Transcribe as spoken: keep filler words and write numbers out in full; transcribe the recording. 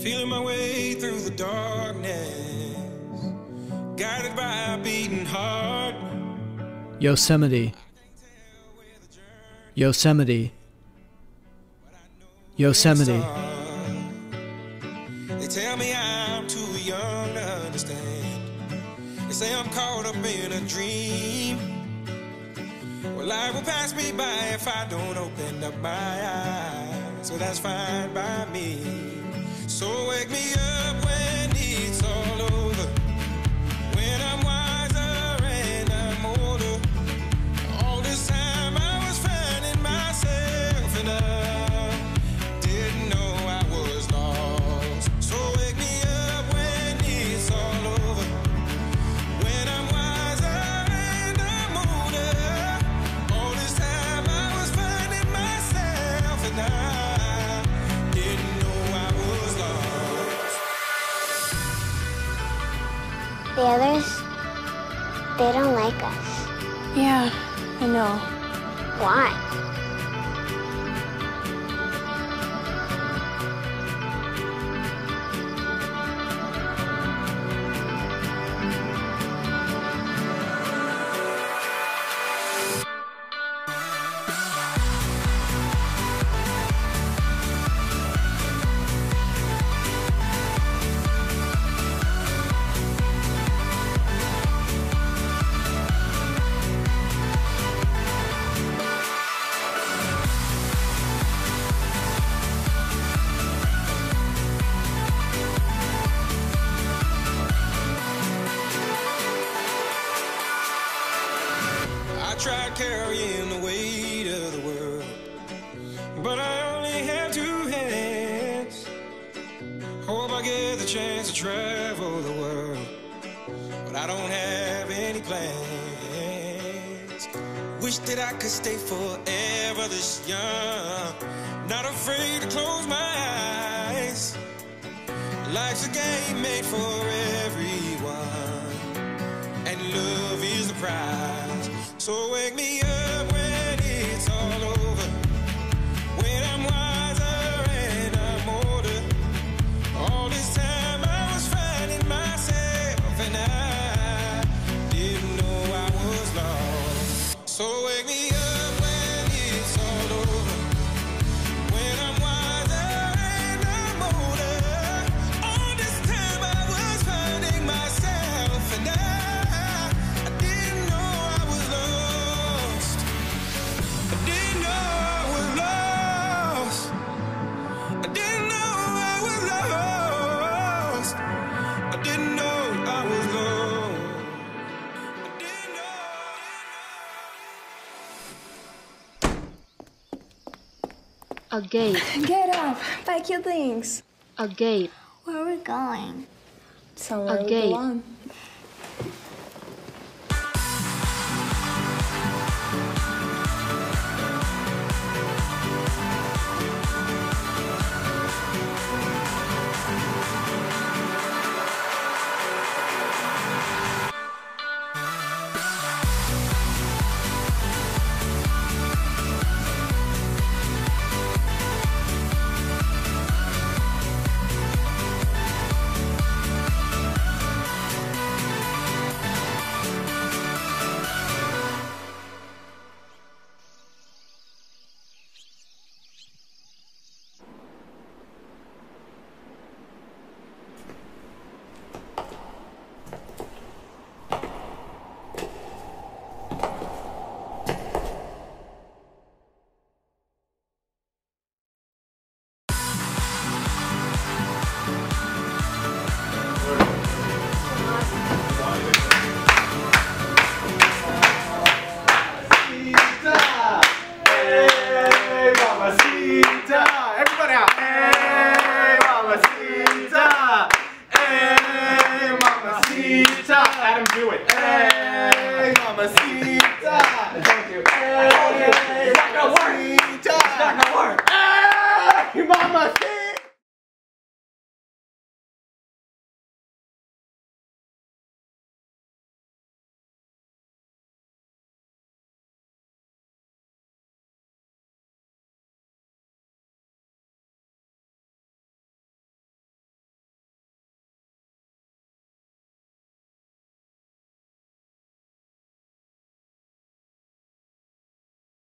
Feeling my way through the darkness, guided by a beating heart. Yosemite. Yosemite. Yosemite. They tell me I'm too young to understand. They say I'm caught up in a dream. Well, life will pass me by if I don't open up my eyes. So that's fine by me. So wake me up when it's all over, when I'm wiser and I'm older. All this time I was finding myself and I didn't know I was lost. So wake me up when it's all over, when I'm wiser and I'm older. All this time I was finding myself and I didn't know I was lost. The others, they don't like us. Yeah, I know. Why? I tried carrying the weight of the world, but I only have two hands. Hope I get the chance to travel the world, but I don't have any plans. Wish that I could stay forever this young, not afraid to close my eyes. Life's a game made for everyone, and love is the prize. So wake me up when it's all over, when I'm wiser and I'm older. All this time I was finding myself and I didn't know I was lost. So wake me up when it's all over, when I'm wiser and I'm older. All this time I was finding myself and I I didn't know I was lost. I didn't know I was lost. I didn't know I was lost. I didn't know I was lost. I didn't know. A gate. Get up. Pack your things. A gate. Where are we going? Somewhere A we gate. belong. Adam, do it. Hey, Mamacita.